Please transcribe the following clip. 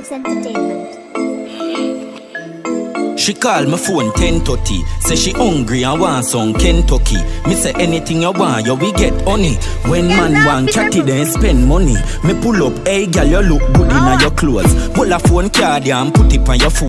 Vibes Entertainment. She call my phone 10:30. Say she hungry and want some Kentucky. Me say anything you want, we get honey. When man want chatty, then spend money. Me pull up, hey girl, you look good in your clothes. Pull a phone card and put it on your phone.